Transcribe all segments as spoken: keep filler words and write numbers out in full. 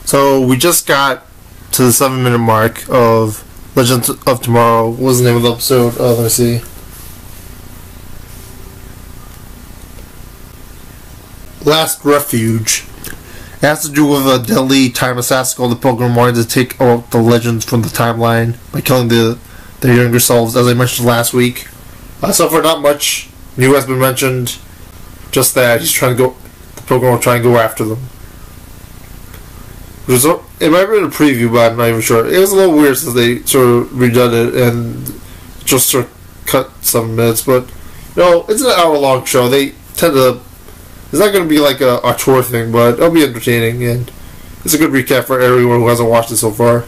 So we just got to the seven minute mark of Legends of Tomorrow. What was the name of the episode? Uh, let me see. Last Refuge. It has to do with a deadly time assassin called the Pilgrim wanting to take out the legends from the timeline by killing the their younger selves, as I mentioned last week. Uh, so far, not much new has been mentioned. Just that he's trying to go. The Pilgrim will try and go after them. It, was, it might have been a preview, but I'm not even sure. It was a little weird since they sort of redone it and just sort of cut some minutes. But you know, it's an hour long show. They tend to. It's not going to be like a, a tour thing, but it'll be entertaining, and it's a good recap for everyone who hasn't watched it so far.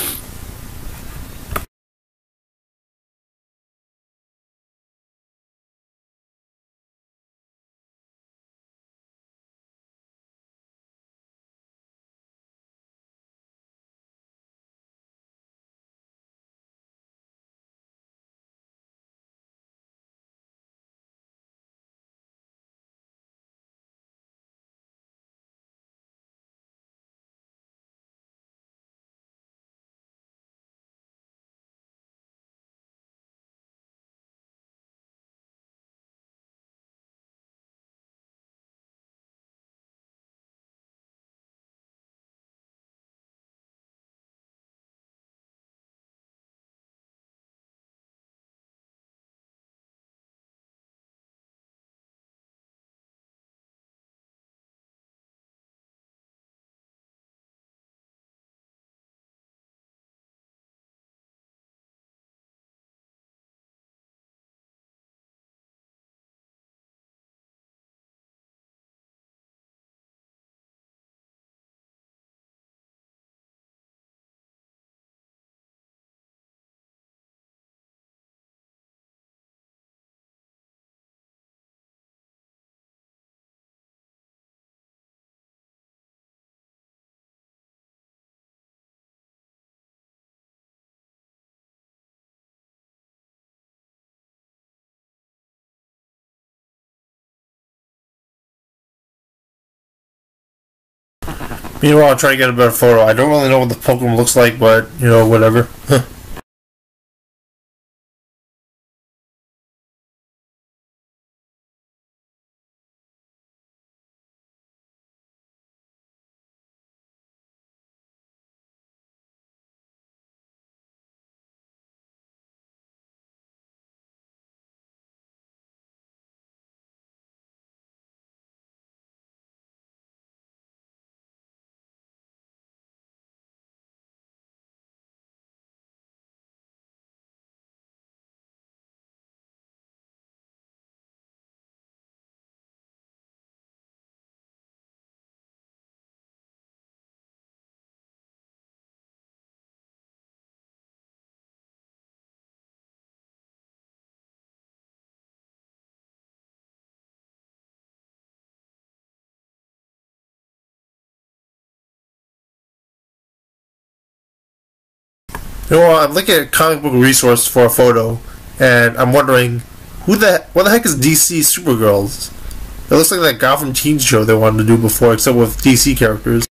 Meanwhile, I'll try to get a better photo. I don't really know what the Pilgrim looks like, but, you know, whatever. You know what? I'm looking at comic book resource for a photo, and I'm wondering who the what the heck is D C Supergirls? It looks like that Gotham teen show they wanted to do before, except with D C characters.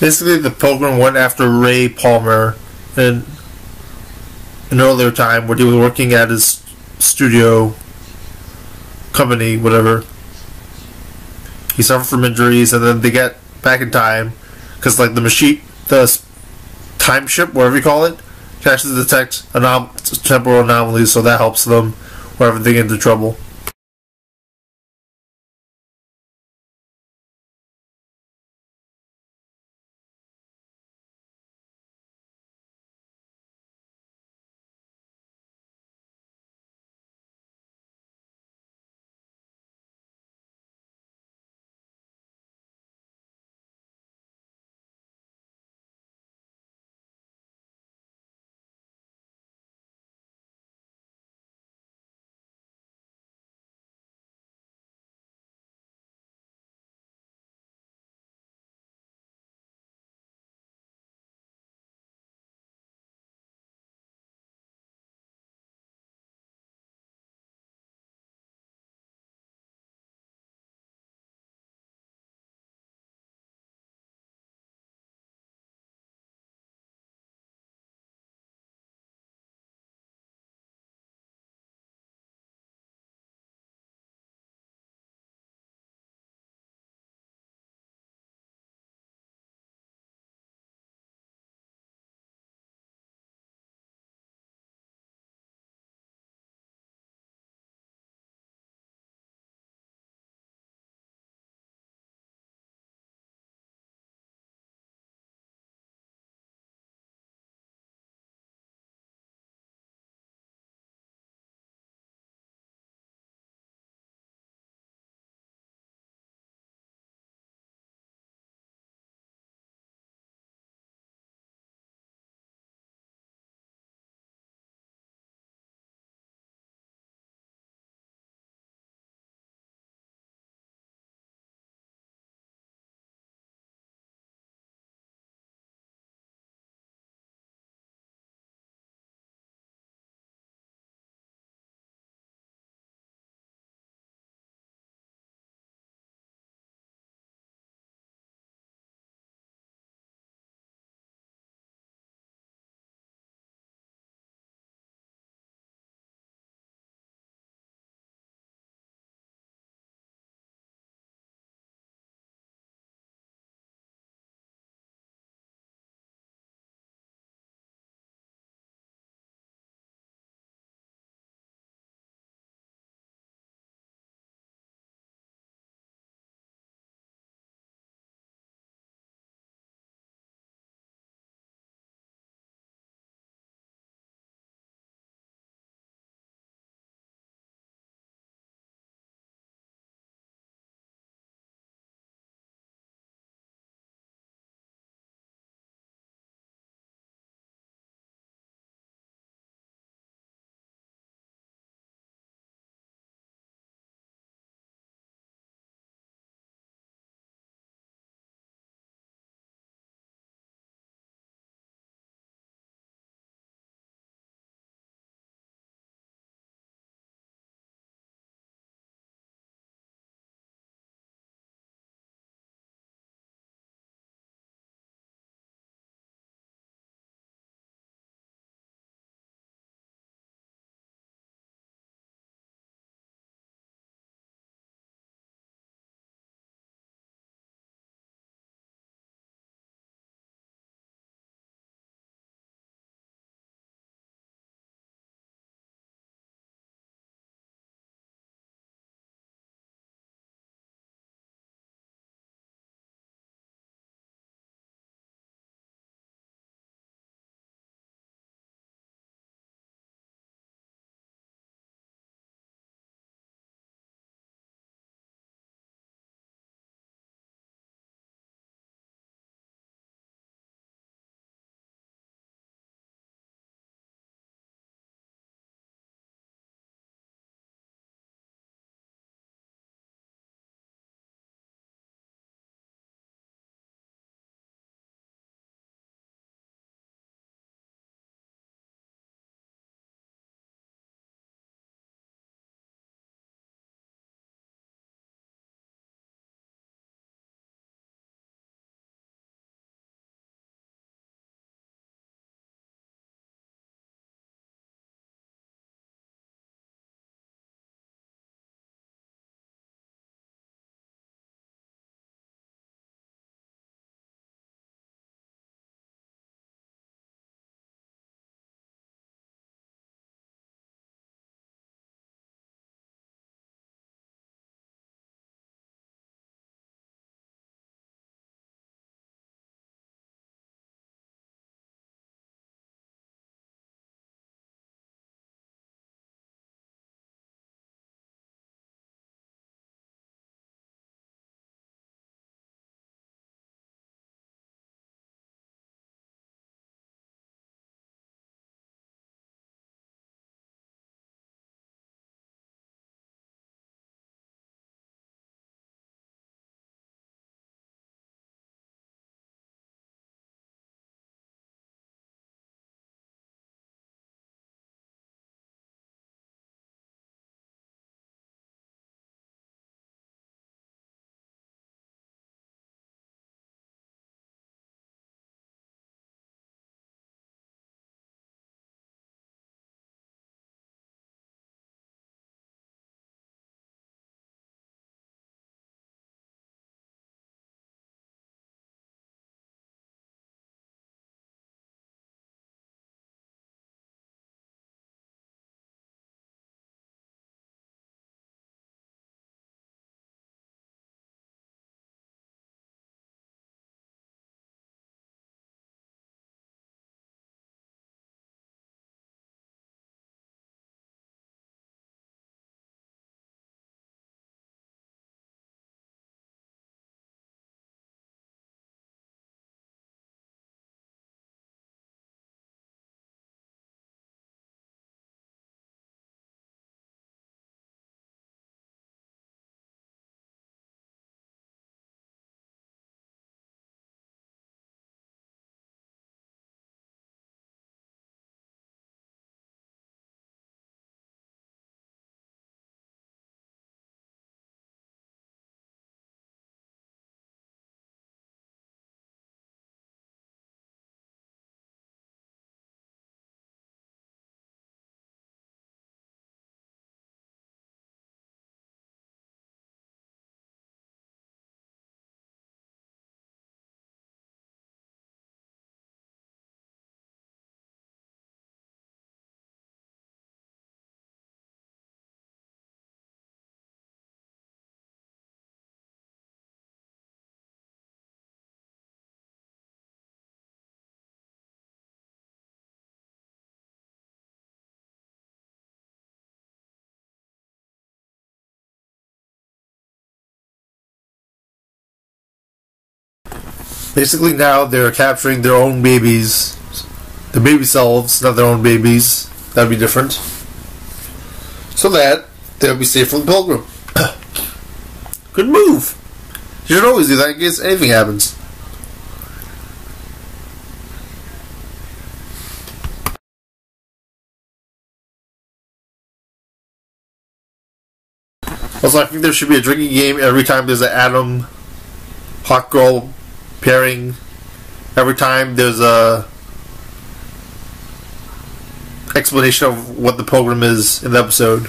Basically, the Pilgrim went after Ray Palmer in an earlier time when he was working at his studio company, whatever. He suffered from injuries, and then they get back in time because, like, the machine, the time ship, whatever you call it, can actually detect anom- temporal anomalies, so that helps them whenever they get into trouble. Basically now they're capturing their own babies. The baby selves, not their own babies. That'd be different. So that they'll be safe from the Pilgrim. Good move. You should always do that in case anything happens. Also, I think there should be a drinking game every time there's an Adam Hawk Girl pairing. Every time there's a explanation of what the Pilgrim is in the episode.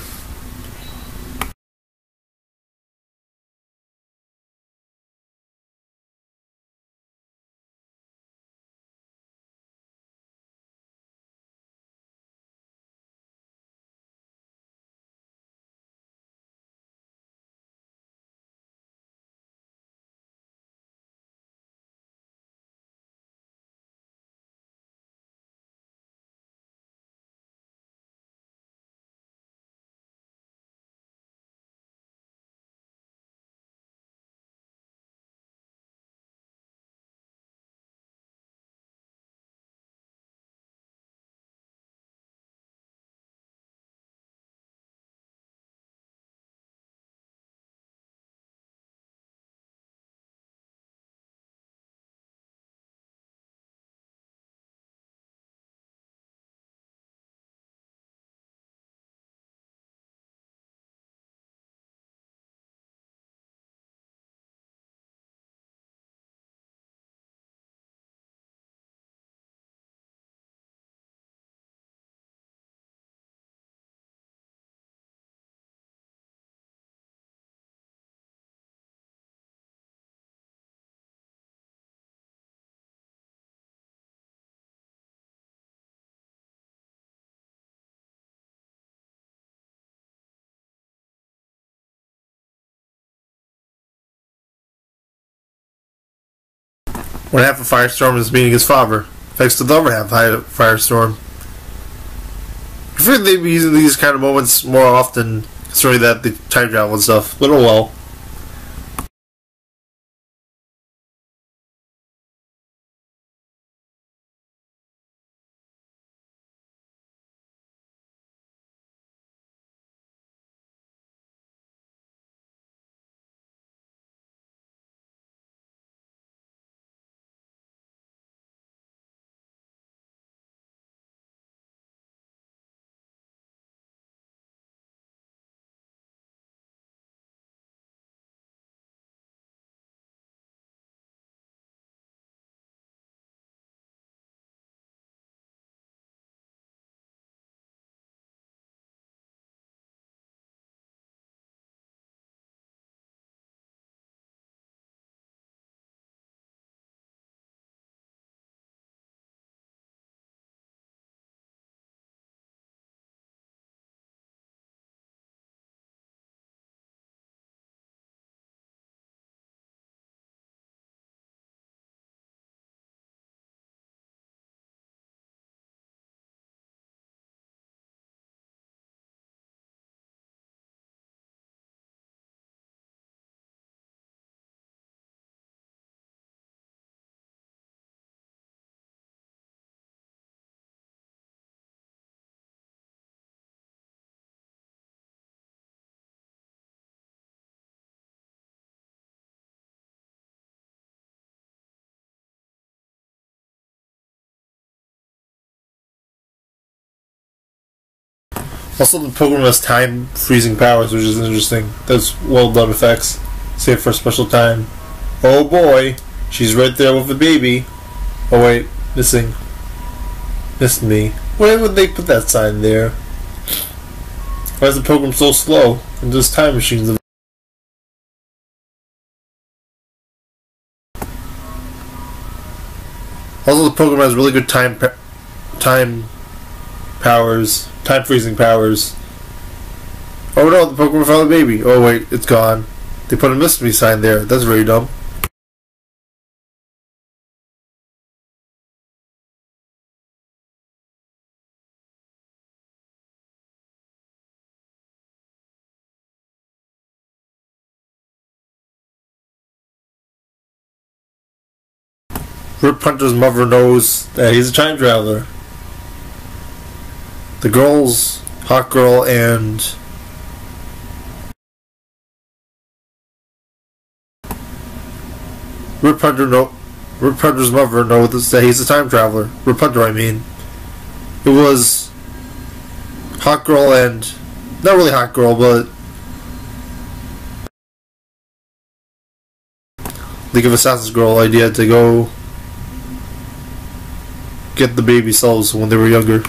One half of Firestorm is meeting his father, thanks to the other half of Firestorm. I figured they'd be using these kind of moments more often, considering that the time travel and stuff, but oh well. Also, the Pilgrim has time freezing powers, which is interesting. That's well done effects. Save for a special time. Oh boy, she's right there with the baby. Oh wait, missing. Missed me. Why would they put that sign there? Why is the Pilgrim so slow? And there's time machines. Also, the Pilgrim has really good time time powers. Time freezing powers. Oh no, the Pilgrim found the baby. Oh wait, it's gone. They put a "Missed Me" sign there. That's very dumb. Rip Hunter's mother knows that he's a time traveler. The girls, Hawkgirl and Rip Hunter know Rip Hunter's mother knows that he's a time traveler. Rip Hunter, I mean. It was Hawkgirl and not really Hawkgirl, but League of Assassins girl idea to go get the baby cells when they were younger.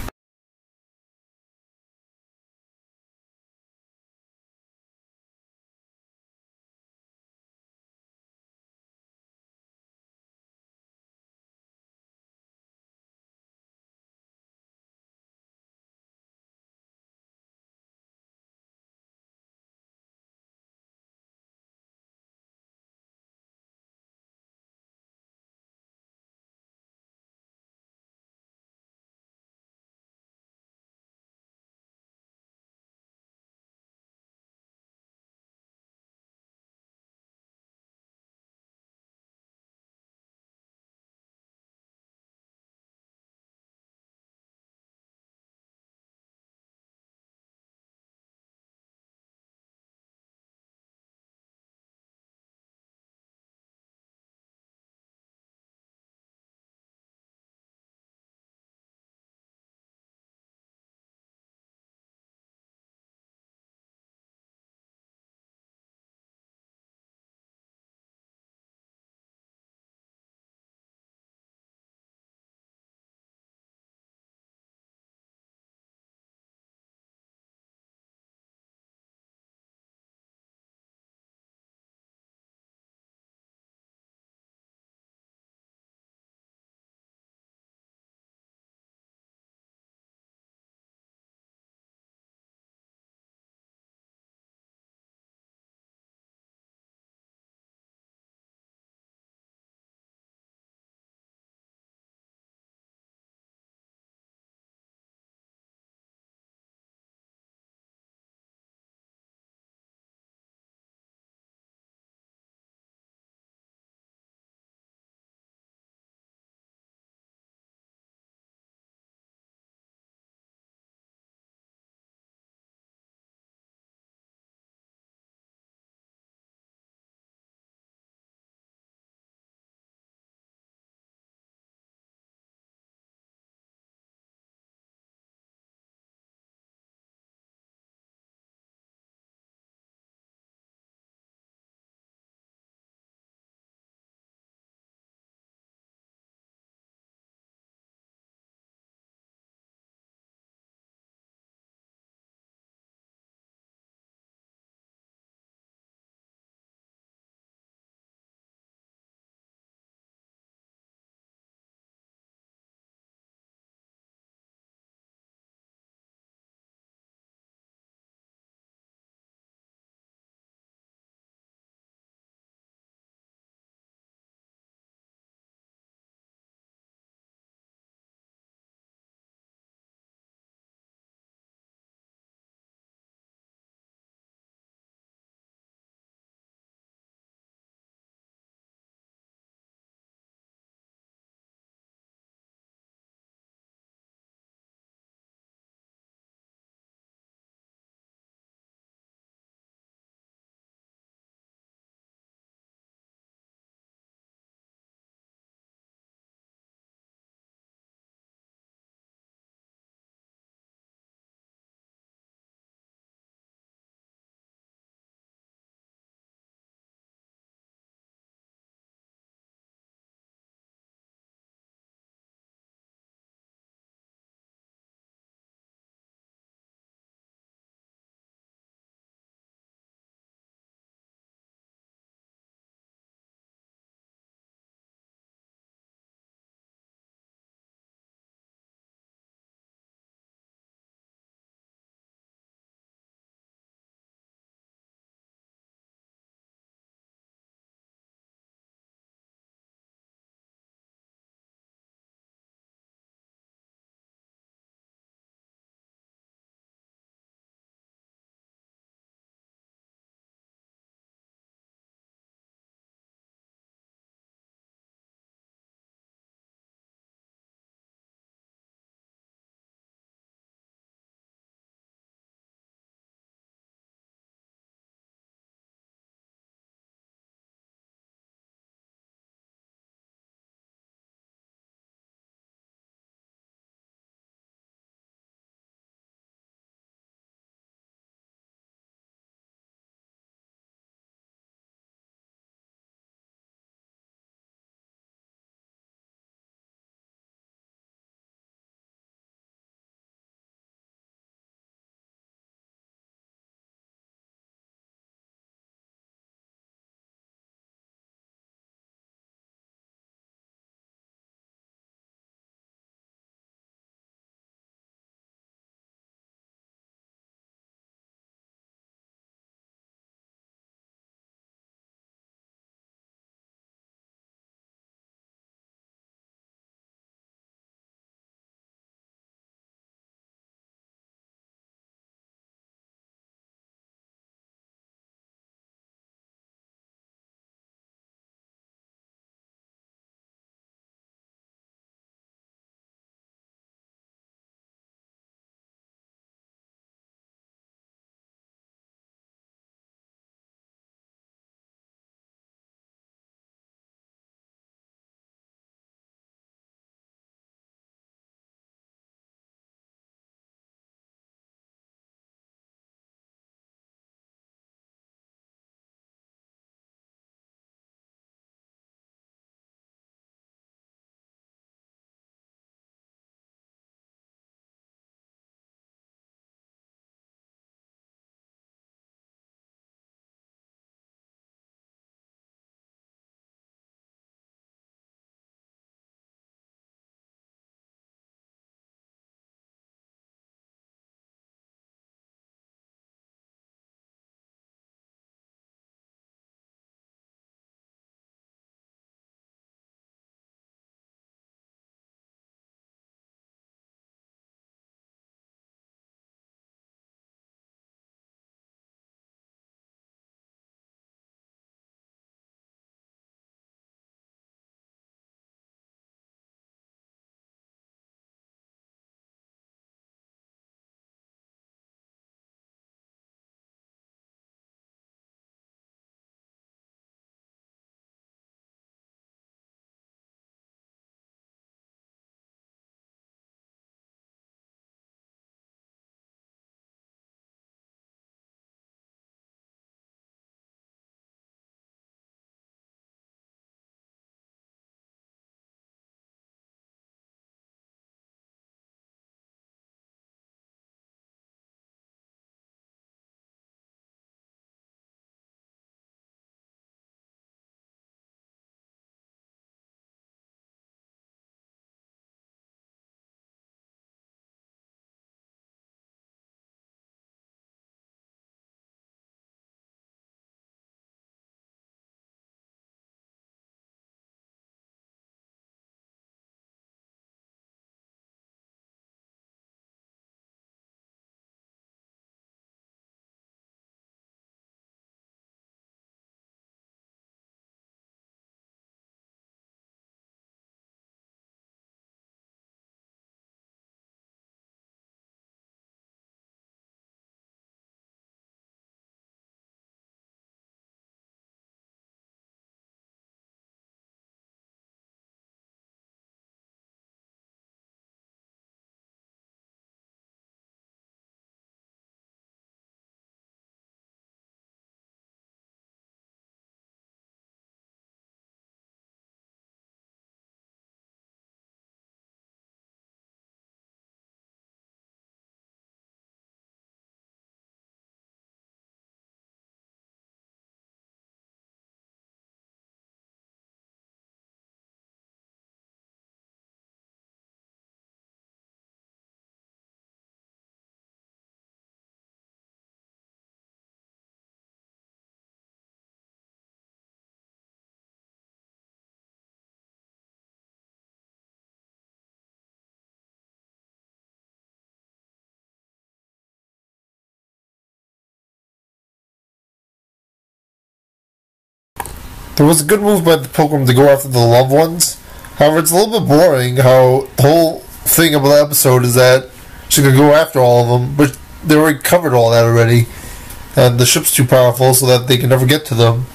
There was a good move by the Pilgrim to go after the loved ones. However, it's a little bit boring how the whole thing about the episode is that she's going to go after all of them, but they already covered all that already. And the ship's too powerful so that they can never get to them.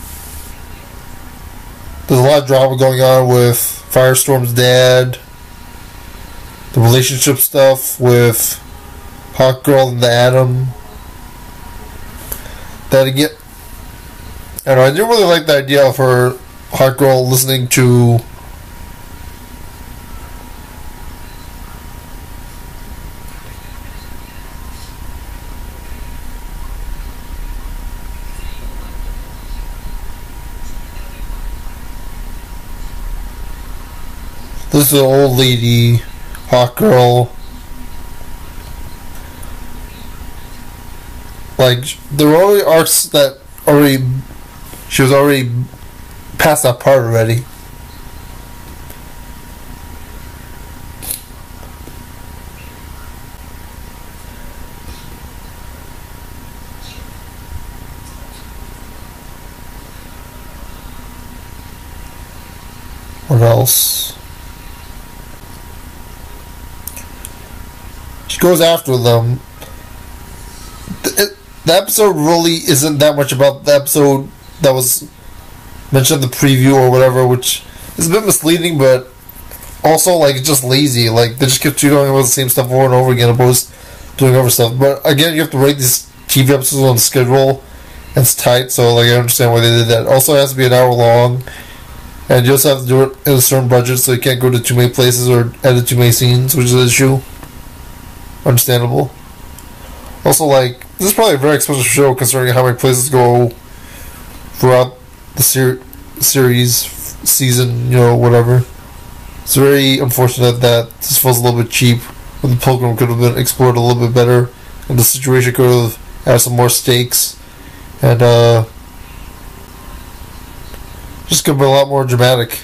There's a lot of drama going on with Firestorm's dad, the relationship stuff with Hawkgirl and the Atom. That again, I don't know, I didn't really like the idea of her Hawkgirl listening to this is an old lady, Hawkgirl. Like, there were already arcs that already, she was already past that part already. What else? She goes after them. The, the episode really isn't that much about the episode that was mentioned in the preview or whatever, which is a bit misleading, but also, like, it's just lazy. Like, they just kept doing about the same stuff over and over again, opposed to doing other stuff. But again, you have to rate these T V episodes on the schedule, and it's tight, so, like, I understand why they did that. Also, it has to be an hour long, and you also have to do it in a certain budget, so you can't go to too many places or edit too many scenes, which is an issue. Understandable. Also, like, this is probably a very expensive show considering how many places go throughout the ser- series, season, you know, whatever. It's very unfortunate that this feels a little bit cheap, when the Pilgrim could have been explored a little bit better, and the situation could have had some more stakes, and, uh, just could have been a lot more dramatic.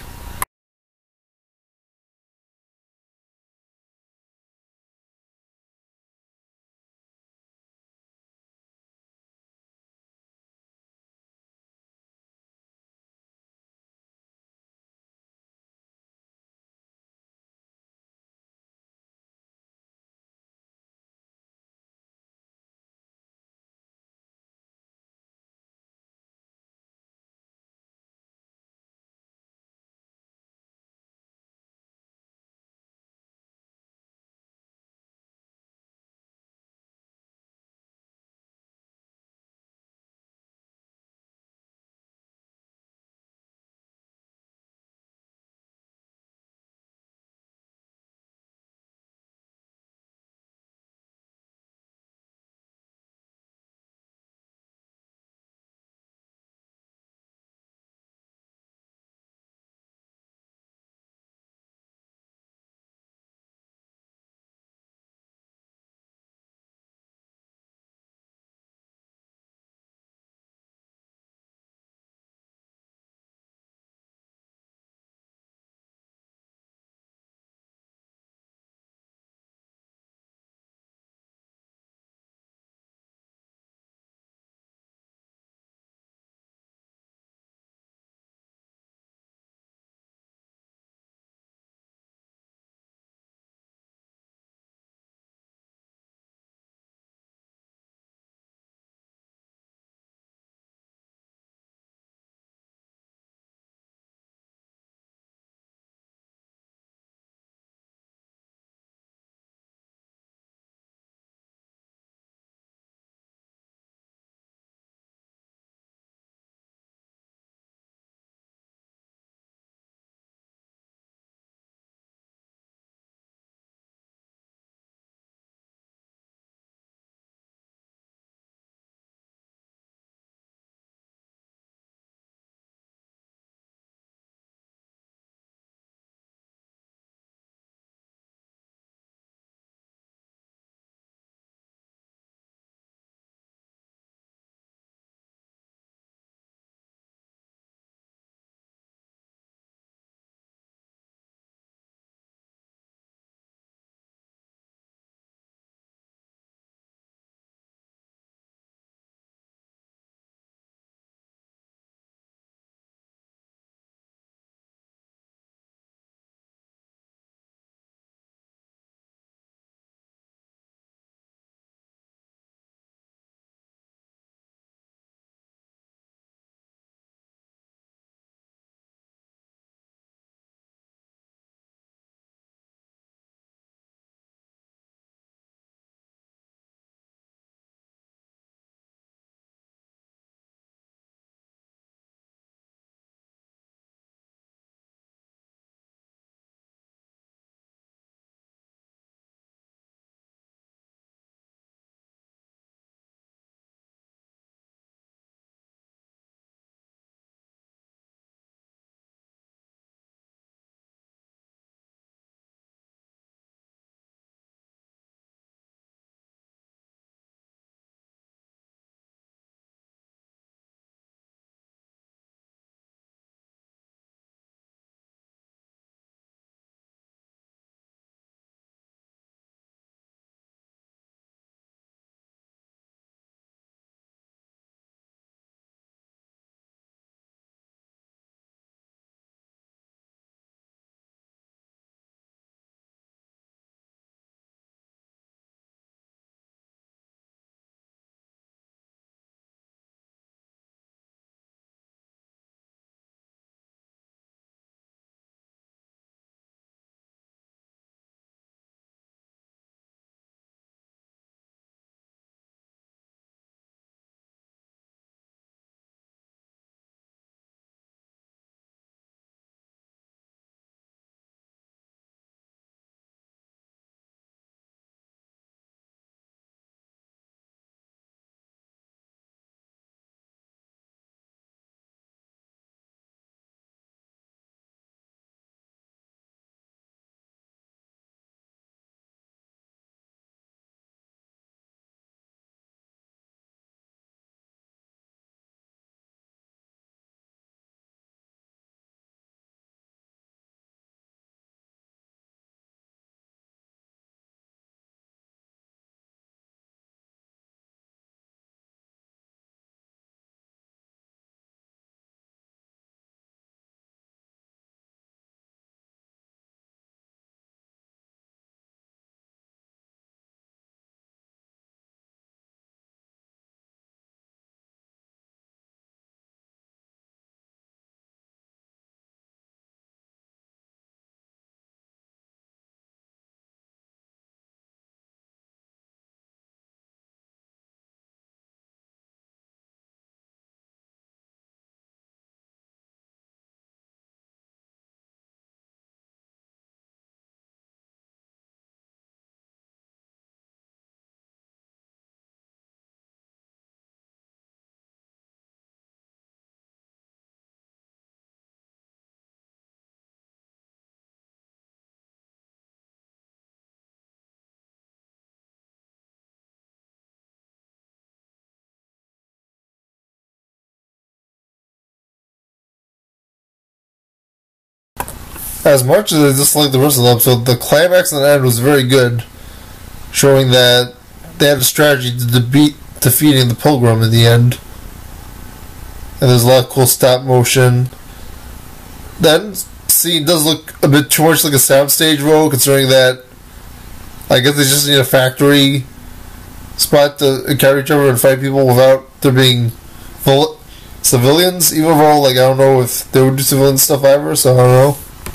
as much as I dislike the rest of the episode, the climax and the end was very good, showing that they had a strategy to defeat defeating the Pilgrim in the end. And there's a lot of cool stop motion. That scene does look a bit too much like a soundstage role, considering that I guess they just need a factory spot to encounter each other and fight people without there being full civilians. Even though, like, I don't know if they would do civilian stuff ever, so I don't know.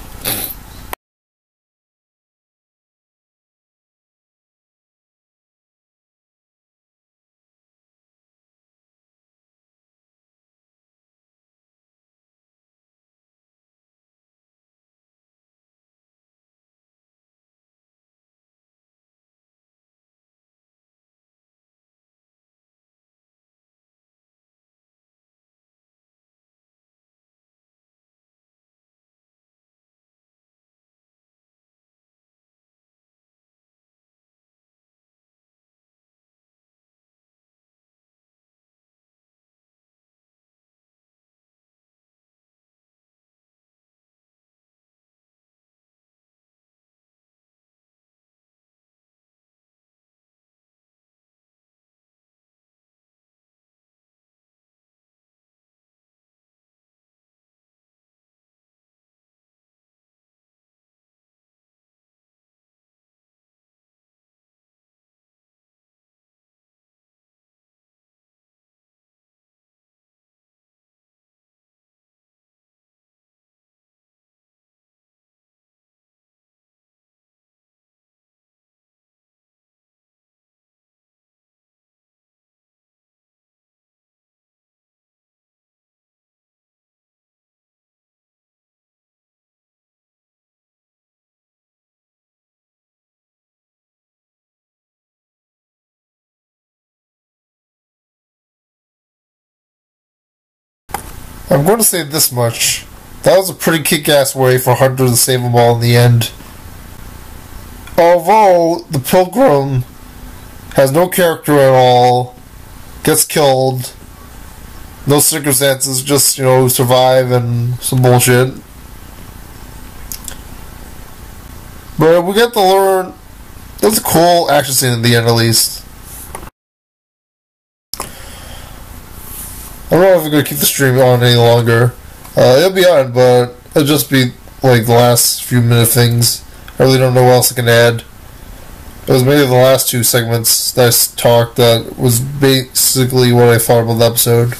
I'm going to say this much. That was a pretty kick-ass way for Hunter to save them all in the end. Although the Pilgrim has no character at all, gets killed, no circumstances, just, you know, survive and some bullshit. But we get to learn. That's a cool action scene at the end, at least. I don't know if I'm gonna keep the stream on any longer. Uh, it'll be on, but it'll just be like the last few minute things. I really don't know what else I can add. It was maybe the last two segments that I talked that was basically what I thought about the episode.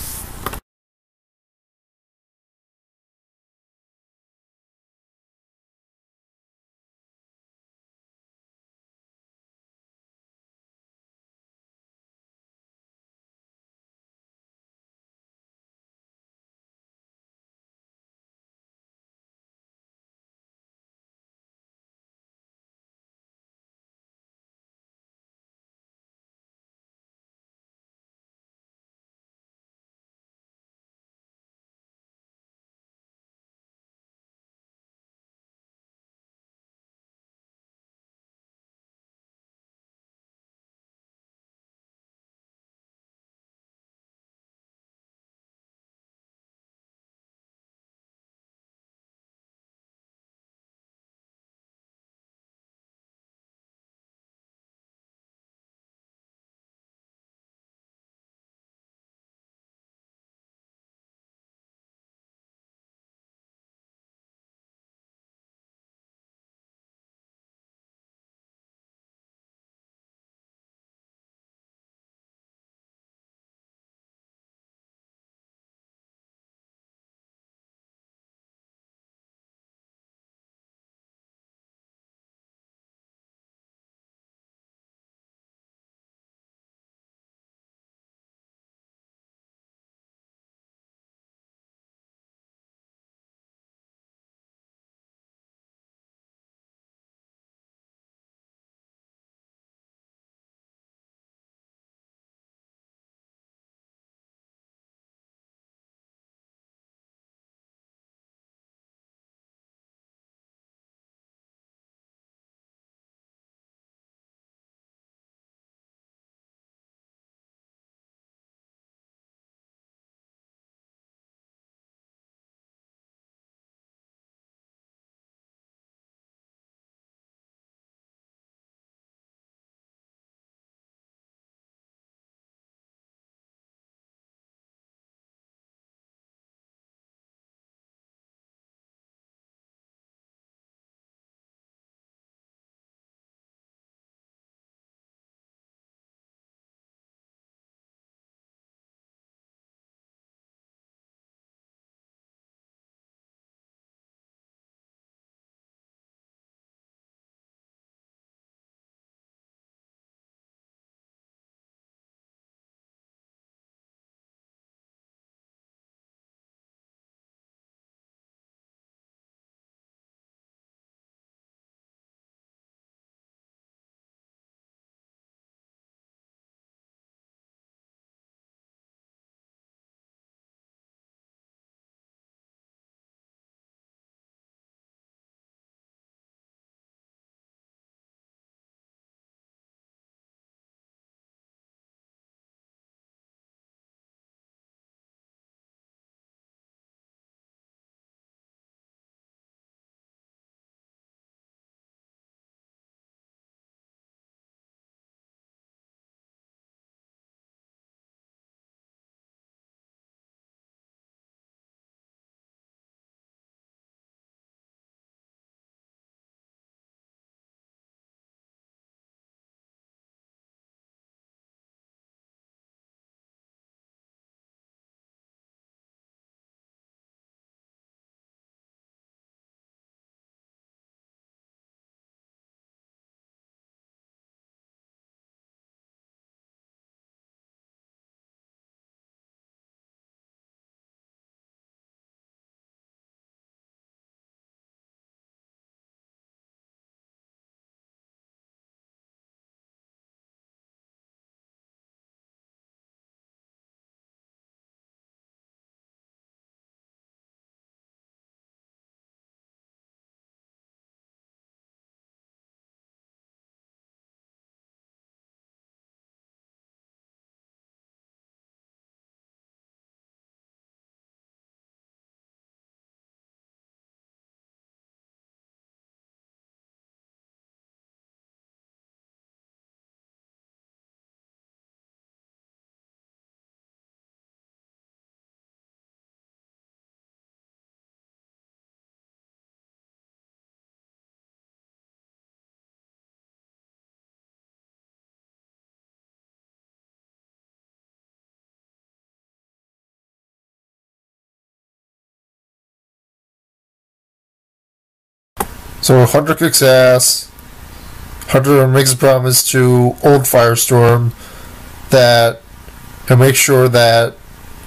So Hunter kicks ass. Hunter makes a promise to old Firestorm that he'll make sure that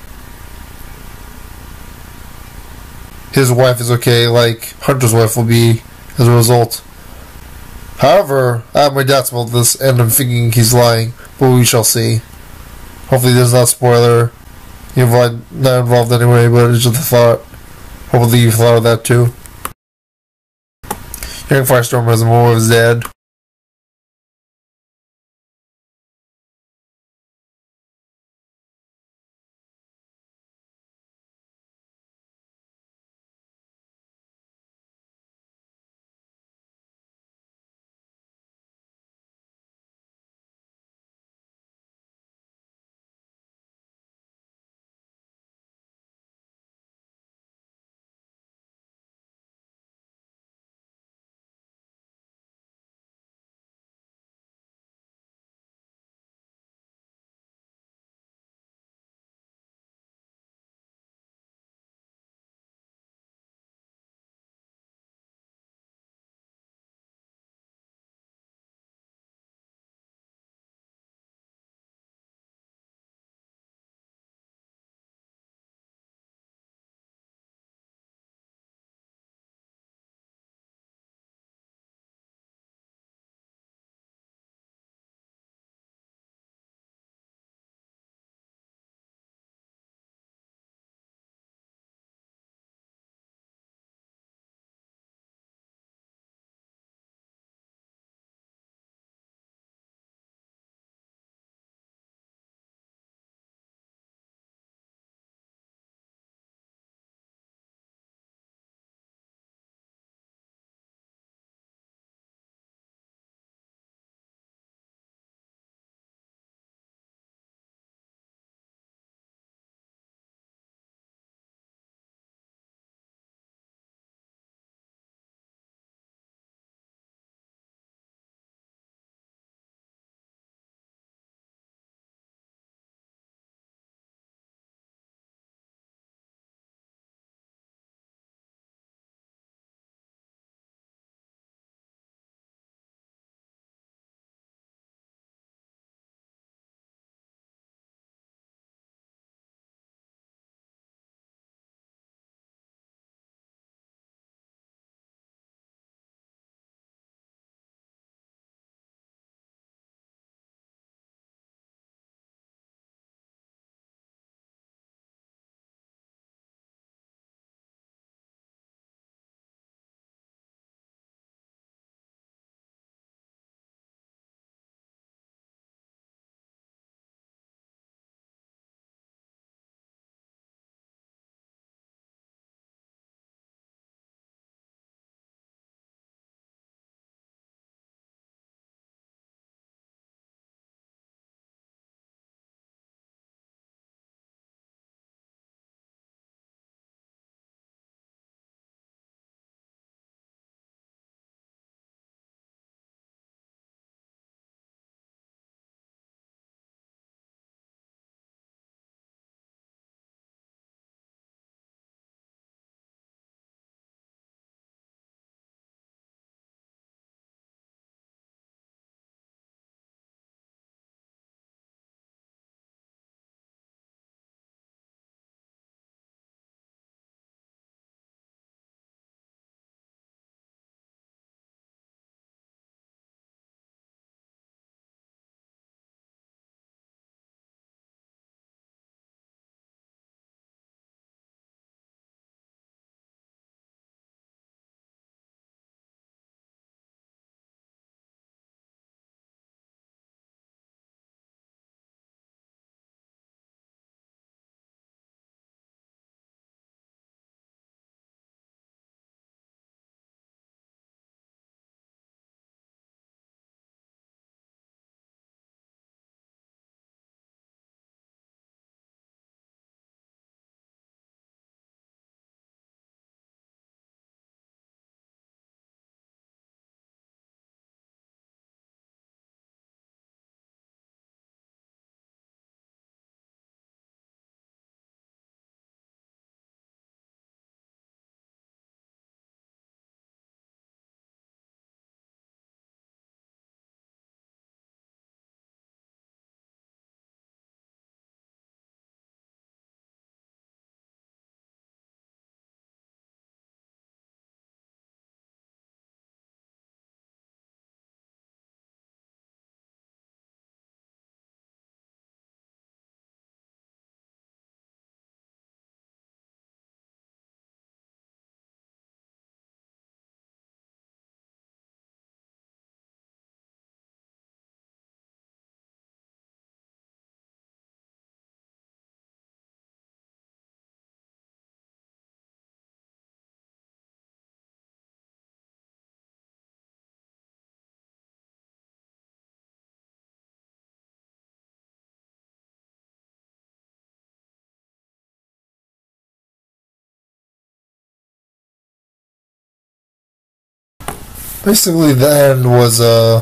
his wife is okay, like Hunter's wife will be as a result. However, I have my doubts about this, and I'm thinking he's lying, but we shall see. Hopefully, there's not a spoiler. You're not involved anyway, but it's just a thought. Hopefully, you thought of that too. Young Firestorm has more of his dad. basically the end was uh,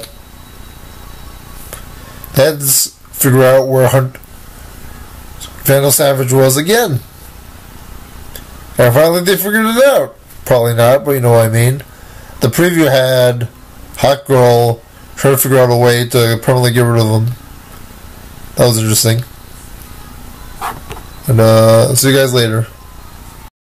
they had to figure out where Hunt, Vandal Savage was again. And finally they figured it out. Probably not, but you know what I mean. The preview had Hot Girl trying to figure out a way to permanently get rid of him. That was interesting. And uh, see you guys later.